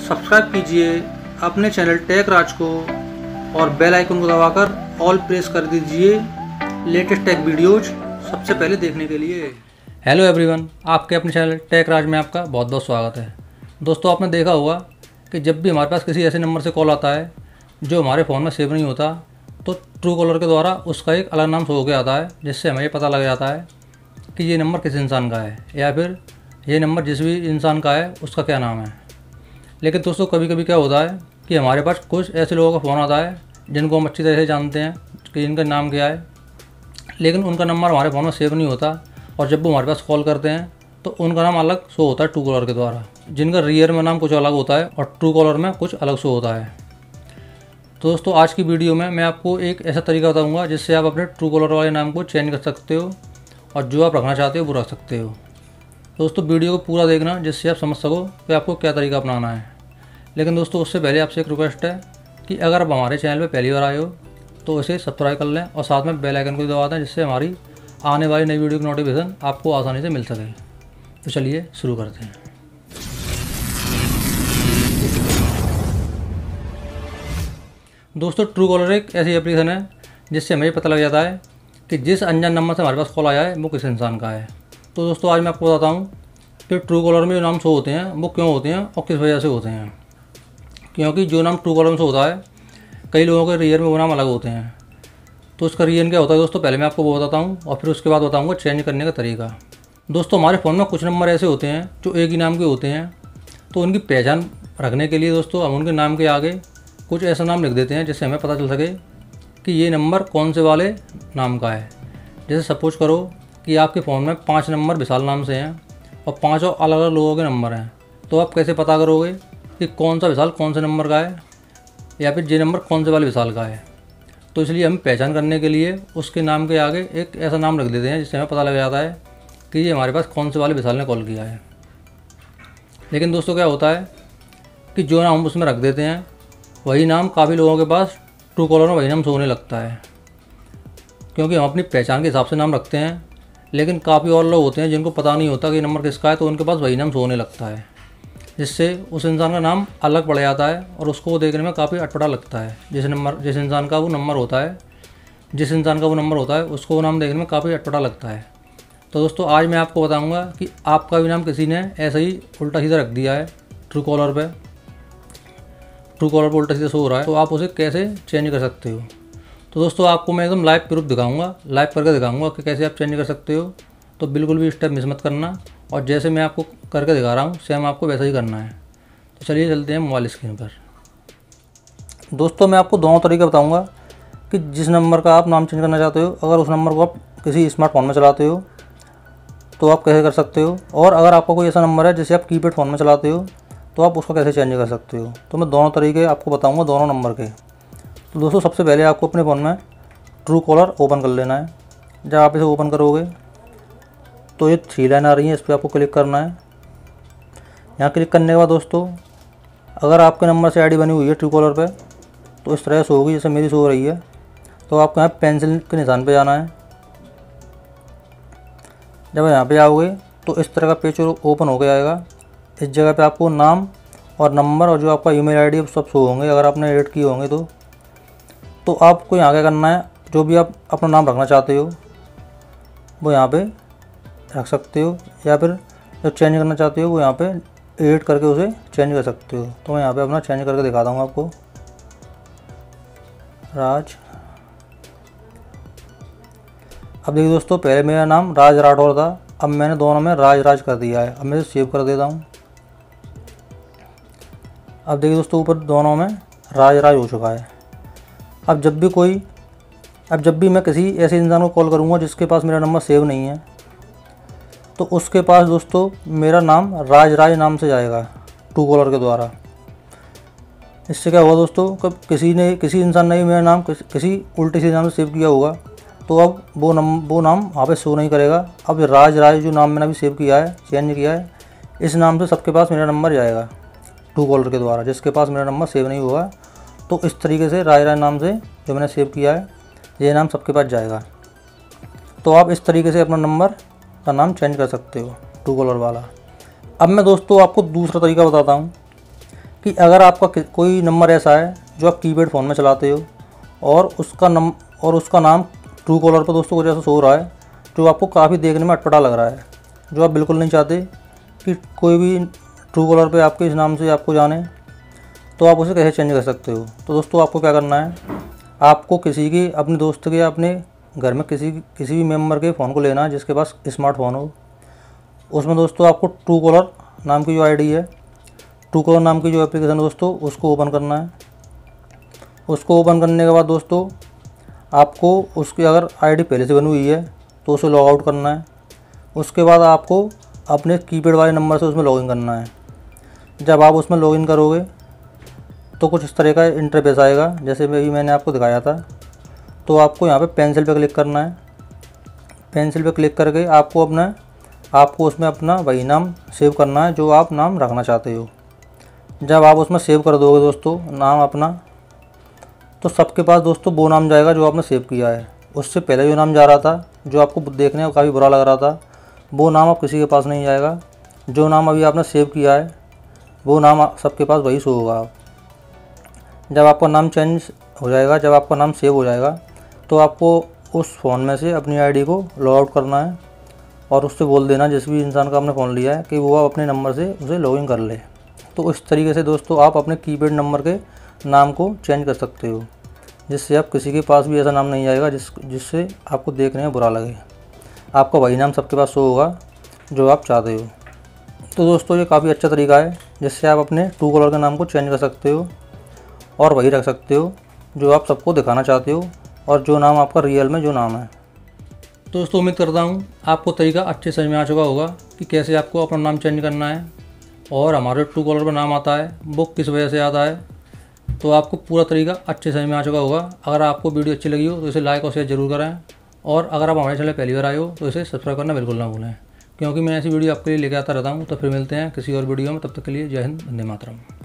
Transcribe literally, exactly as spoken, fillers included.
Subscribe कीजिए अपने channel take राज को और बेल आइकन को दबाकर ऑल प्रेस कर दीजिए लेटेस्ट टेक वीडियोज सबसे पहले देखने के लिए। हेलो एवरीवन, आपके अपने चैनल टेक राज में आपका बहुत बहुत स्वागत है। दोस्तों, आपने देखा होगा कि जब भी हमारे पास किसी ऐसे नंबर से कॉल आता है जो हमारे फ़ोन में सेव नहीं होता, तो ट्रू कॉलर के द्वारा उसका एक अलग नाम शो हो के आता है, जिससे हमें ये पता लग जाता है कि ये नंबर किस इंसान का है या फिर ये नंबर जिस भी इंसान का है उसका क्या नाम है। लेकिन दोस्तों, कभी कभी क्या होता है कि हमारे पास कुछ ऐसे लोगों का फ़ोन आता है जिनको हम अच्छी तरह से जानते हैं कि इनका नाम क्या है, लेकिन उनका नंबर हमारे फ़ोन में सेव नहीं होता और जब वो हमारे पास कॉल करते हैं तो उनका नाम अलग शो होता है ट्रू कॉलर के द्वारा, जिनका रियल में नाम कुछ अलग होता है और ट्रू कॉलर में कुछ अलग शो होता है। तो दोस्तों, आज की वीडियो में मैं आपको एक ऐसा तरीका बताऊंगा जिससे आप अपने ट्रू कॉलर वाले नाम को चेंज कर सकते हो और जो आप रखना चाहते हो वो रख सकते हो। दोस्तों, वीडियो को पूरा देखना जिससे आप समझ सको कि आपको क्या तरीका अपनाना है। लेकिन दोस्तों, उससे पहले आपसे एक रिक्वेस्ट है कि अगर आप हमारे चैनल पर पहली बार आए हो तो इसे सब्सक्राइब कर लें और साथ में बेल आइकन को दबा दें, जिससे हमारी आने वाली नई वीडियो की नोटिफिकेशन आपको आसानी से मिल सके। तो चलिए शुरू करते हैं। दोस्तों, ट्रू कॉलर एक ऐसी एप्लीकेशन है जिससे हमें पता लग जाता है कि जिस अनजान नंबर से हमारे पास कॉल आया है वो किस इंसान का है। तो दोस्तों, आज मैं आपको बताता हूँ कि ट्रू कॉलर में जो नाम शो होते हैं वो क्यों होते हैं और किस वजह से होते हैं। क्योंकि जो नाम ट्रू कॉलर में शो होता है, कई लोगों के रियल में वो नाम अलग होते हैं। तो उसका रीज़न क्या होता है दोस्तों, पहले मैं आपको वो बताता हूँ और फिर उसके बाद बताऊँगा चेंज करने का तरीका। दोस्तों, हमारे फ़ोन में कुछ नंबर ऐसे होते हैं जो एक ही नाम के होते हैं, तो उनकी पहचान रखने के लिए दोस्तों हम उनके नाम के आगे कुछ ऐसा नाम लिख देते हैं जिससे हमें पता चल सके कि ये नंबर कौन से वाले नाम का है। जैसे सपोज करो कि आपके फ़ोन में पाँच नंबर विशाल नाम से हैं और पाँचों अलग अलग लोगों के नंबर हैं, तो आप कैसे पता करोगे कि कौन सा विशाल कौन से नंबर का है या फिर ये नंबर कौन से वाले विशाल का है। तो इसलिए हम पहचान करने के लिए उसके नाम के आगे एक ऐसा नाम रख देते हैं जिससे हमें पता लग जाता है कि ये हमारे पास कौन से वाले विशाल ने कॉल किया है। लेकिन दोस्तों, क्या होता है कि जो नाम हम उसमें रख देते हैं वही नाम काफ़ी लोगों के पास ट्रू कॉलर में वही नाम शो होने लगता है, क्योंकि हम अपनी पहचान के हिसाब से नाम रखते हैं, लेकिन काफ़ी और लोग होते हैं जिनको पता नहीं होता कि नंबर किसका है, तो उनके पास वही नाम शो होने लगता है, जिससे उस इंसान का नाम अलग पड़ जाता है और उसको वो देखने में काफ़ी अटपटा लगता है। जिस नंबर जिस इंसान का वो नंबर होता है जिस इंसान का वो नंबर होता है उसको वो नाम देखने में काफ़ी अटपटा लगता है। तो दोस्तों, आज मैं आपको बताऊंगा कि आपका भी नाम किसी ने ऐसे ही उल्टा सीधा रख दिया है ट्रू कॉलर पे ट्रू कॉलर पर उल्टा सीधा शो हो रहा है, तो आप उसे कैसे चेंज कर सकते हो। तो दोस्तों, आपको मैं एकदम लाइव प्रूफ दिखाऊंगा, लाइव करके दिखाऊंगा कि कैसे आप चेंज कर सकते हो। तो बिल्कुल भी स्टेप मिस मत करना और जैसे मैं आपको करके दिखा रहा हूँ सेम आपको वैसा ही करना है। तो चलिए चलते हैं मोबाइल स्क्रीन पर। दोस्तों, मैं आपको दोनों तरीके बताऊँगा कि जिस नंबर का आप नाम चेंज करना चाहते हो, अगर उस नंबर को आप किसी स्मार्टफोन में चलाते हो तो आप कैसे कर सकते हो, और अगर आपका कोई ऐसा नंबर है जिसे आप कीपैड फ़ोन में चलाते हो तो आप उसको कैसे चेंज कर सकते हो। तो मैं दोनों तरीके आपको बताऊंगा, दोनों नंबर के। तो दोस्तों, सबसे पहले आपको अपने फ़ोन में ट्रू कॉलर ओपन कर लेना है। जब आप इसे ओपन करोगे तो ये थ्री लाइन आ रही है, इस पर आपको क्लिक करना है। यहाँ क्लिक करने के बाद दोस्तों, अगर आपके नंबर से आई डी बनी हुई है ट्रू कॉलर पर तो इस तरह से होगी जैसे मेरी शो हो रही है। तो आपको यहाँ पेंसिल के निशान पर जाना है। जब यहाँ पे आओगे तो इस तरह का पेज ओपन हो गया आएगा। इस जगह पे आपको नाम और नंबर और जो आपका ईमेल आईडी सब शो होंगे अगर आपने एडिट किए होंगे तो तो आपको यहाँ क्या करना है, जो भी आप अपना नाम रखना चाहते हो वो यहाँ पे रख सकते हो, या फिर जो चेंज करना चाहते हो वो यहाँ पे एडिट करके उसे चेंज कर सकते हो। तो मैं यहाँ पे अपना चेंज करके दिखाता हूँ आपको, राज। अब देखिए दोस्तों, पहले मेरा नाम राज राठौर था, अब मैंने दोनों में राज राज कर दिया है। अब मैं इसे सेव कर देता हूँ। अब देखिए दोस्तों, ऊपर दोनों में राज राज हो चुका है। अब जब भी कोई अब जब भी मैं किसी ऐसे इंसान को कॉल करूँगा जिसके पास मेरा नंबर सेव नहीं है, तो उसके पास दोस्तों मेरा नाम राज राज नाम से जाएगा ट्रू कॉलर के द्वारा। इससे क्या होगा दोस्तों, कब किसी ने किसी इंसान ने मेरा नाम किसी, किसी उल्टे सीधे नाम से सेव किया होगा तो अब वो नम वो नाम वहाँ पे शो नहीं करेगा। अब राज राज जो नाम मैंने अभी सेव किया है, चेंज किया है, इस नाम से सबके पास मेरा नंबर जाएगा ट्रू कॉलर के द्वारा। जिसके पास मेरा नंबर सेव नहीं होगा तो इस तरीके से राज राज नाम से जो मैंने सेव किया है ये नाम सबके पास जाएगा। तो आप इस तरीके से अपना नंबर का नाम चेंज कर सकते हो ट्रू कॉलर वाला। अब मैं दोस्तों आपको दूसरा तरीका बताता हूँ कि अगर आपका कि- कोई नंबर ऐसा है जो आप कीपैड फ़ोन में चलाते हो और उसका नम और उसका नाम ट्रू कॉलर पर दोस्तों कुछ ऐसा शो हो रहा है जो आपको काफ़ी देखने में अटपटा लग रहा है, जो आप बिल्कुल नहीं चाहते कि कोई भी ट्रू कॉलर पे आपके इस नाम से आपको जाने, तो आप उसे कैसे चेंज कर सकते हो। तो दोस्तों आपको क्या करना है, आपको किसी की अपने दोस्त के या अपने घर में किसी किसी भी मेम्बर के फ़ोन को लेना है जिसके पास स्मार्टफोन हो। उसमें दोस्तों आपको ट्रू कॉलर नाम की जो आईडी है, ट्रू कॉलर नाम की जो एप्लीकेशन है दोस्तों, उसको ओपन करना है। उसको ओपन करने के बाद दोस्तों आपको उसकी अगर आईडी पहले से बनी हुई है तो उसे लॉग आउट करना है। उसके बाद आपको अपने कीपैड वाले नंबर से उसमें लॉगिन करना है। जब आप उसमें लॉगिन करोगे तो कुछ इस तरह का इंटरफेस आएगा जैसे अभी मैंने आपको दिखाया था। तो आपको यहाँ पे पेंसिल पे क्लिक करना है। पेंसिल पे क्लिक करके आपको अपना आपको उसमें अपना वही नाम सेव करना है जो आप नाम रखना चाहते हो। जब आप उसमें सेव कर दोगे दोस्तों नाम अपना, तो सबके पास दोस्तों वो नाम जाएगा जो आपने सेव किया है। उससे पहले जो नाम जा रहा था जो आपको देखने में काफ़ी बुरा लग रहा था, वो नाम अब किसी के पास नहीं जाएगा। जो नाम अभी आपने सेव किया है वो नाम सबके पास वही शो होगा। जब आपका नाम चेंज हो जाएगा, जब आपका नाम सेव हो जाएगा, तो आपको उस फ़ोन में से अपनी आईडी को लॉग आउट करना है और उससे बोल देना जिस भी इंसान का आपने फ़ोन लिया है कि वो अपने नंबर से उसे लॉगिन कर ले। तो इस तरीके से दोस्तों आप अपने कीपैड नंबर के नाम को चेंज कर सकते हो, जिससे आप किसी के पास भी ऐसा नाम नहीं आएगा जिस जिससे आपको देखने में बुरा लगे। आपका वही नाम सबके पास शो होगा जो आप चाहते हो। तो दोस्तों ये काफ़ी अच्छा तरीका है जिससे आप अपने ट्रू कॉलर के नाम को चेंज कर सकते हो और वही रख सकते हो जो आप सबको दिखाना चाहते हो और जो नाम आपका रियल में जो नाम है। दोस्तों उम्मीद करता हूँ आपको तरीका अच्छे समझ में आ चुका होगा कि कैसे आपको अपना नाम चेंज करना है और हमारे ट्रू कॉलर पर नाम आता है वो किस वजह से आता है। तो आपको पूरा तरीका अच्छे समझ में आ चुका होगा। अगर आपको वीडियो अच्छी लगी हो तो इसे लाइक और शेयर जरूर करें, और अगर आप हमारे चैनल पहली बार आए हो तो इसे सब्सक्राइब करना बिल्कुल ना भूलें, क्योंकि मैं ऐसी वीडियो आपके लिए लेकर आता रहता हूँ। तो फिर मिलते हैं किसी और वीडियो में, तब तक के लिए जय हिंद, वंदे मातरम।